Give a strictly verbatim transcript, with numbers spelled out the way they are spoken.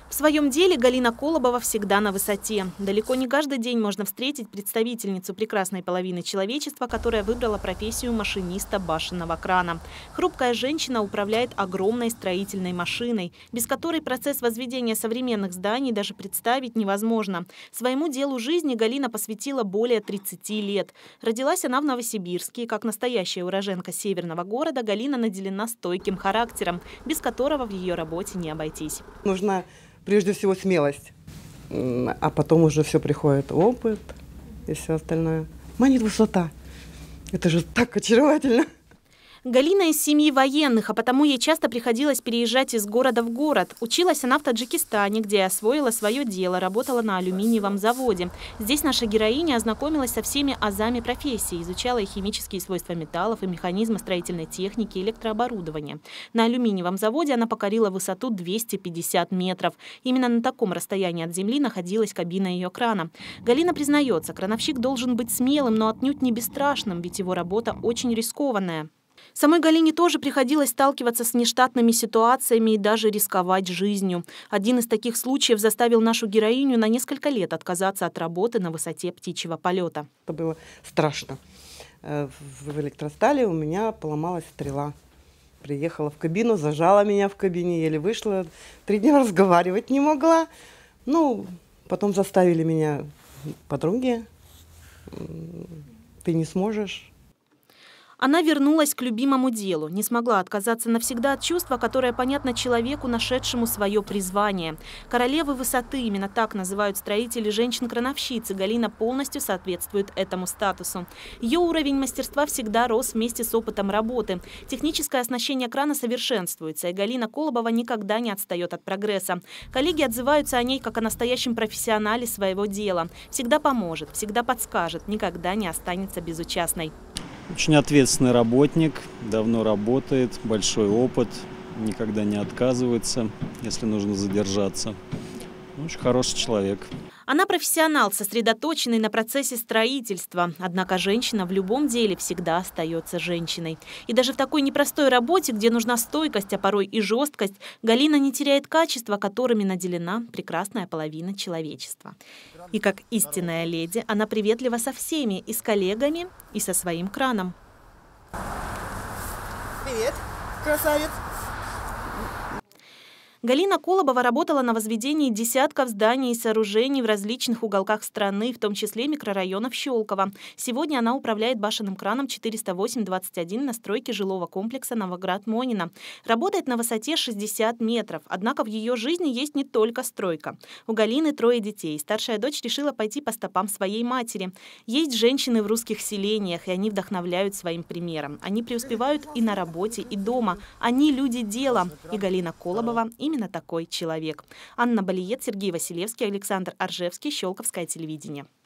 В своем деле Галина Колобова всегда на высоте. Далеко не каждый день можно встретить представительницу прекрасной половины человечества, которая выбрала профессию машиниста башенного крана. Хрупкая женщина управляет огромной строительной машиной, без которой процесс возведения современных зданий даже представить невозможно. Своему делу жизни Галина посвятила более тридцати лет. Родилась она в Новосибирске. Как настоящая уроженка северного города, Галина наделена стойким характером, без которого в ее работе не обойтись. Нужна прежде всего смелость, а потом уже все приходит, опыт и все остальное. Манит высота. Это же так очаровательно. Галина из семьи военных, а потому ей часто приходилось переезжать из города в город. Училась она в Таджикистане, где освоила свое дело, работала на алюминиевом заводе. Здесь наша героиня ознакомилась со всеми азами профессии, изучала и химические свойства металлов, и механизмы строительной техники, электрооборудования. На алюминиевом заводе она покорила высоту двести пятьдесят метров. Именно на таком расстоянии от земли находилась кабина ее крана. Галина признается, крановщик должен быть смелым, но отнюдь не бесстрашным, ведь его работа очень рискованная. Самой Галине тоже приходилось сталкиваться с нештатными ситуациями и даже рисковать жизнью. Один из таких случаев заставил нашу героиню на несколько лет отказаться от работы на высоте птичьего полета. Это было страшно. В электростале у меня поломалась стрела. Приехала в кабину, зажала меня в кабине, еле вышла. Три дня разговаривать не могла. Ну, потом заставили меня подруги. Ты не сможешь. Она вернулась к любимому делу, не смогла отказаться навсегда от чувства, которое понятно человеку, нашедшему свое призвание. Королевы высоты, именно так называют строители женщин-крановщиц, и Галина полностью соответствует этому статусу. Ее уровень мастерства всегда рос вместе с опытом работы. Техническое оснащение крана совершенствуется, и Галина Колобова никогда не отстает от прогресса. Коллеги отзываются о ней как о настоящем профессионале своего дела. Всегда поможет, всегда подскажет, никогда не останется безучастной. Очень ответственный работник, давно работает, большой опыт, никогда не отказывается, если нужно задержаться. Очень хороший человек. Она профессионал, сосредоточенный на процессе строительства. Однако женщина в любом деле всегда остается женщиной. И даже в такой непростой работе, где нужна стойкость, а порой и жесткость, Галина не теряет качества, которыми наделена прекрасная половина человечества. И как истинная леди, она приветлива со всеми, и с коллегами, и со своим краном. Привет, красавец! Галина Колобова работала на возведении десятков зданий и сооружений в различных уголках страны, в том числе микрорайонов Щелково. Сегодня она управляет башенным краном четыреста восемь двадцать один на стройке жилого комплекса Новоград-Монина. Работает на высоте шестьдесят метров. Однако в ее жизни есть не только стройка. У Галины трое детей. Старшая дочь решила пойти по стопам своей матери. Есть женщины в русских селениях, и они вдохновляют своим примером. Они преуспевают и на работе, и дома. Они люди дела. И Галина Колобова именно Именно такой человек. Анна Балиет, Сергей Василевский, Александр Аржевский, Щелковское телевидение.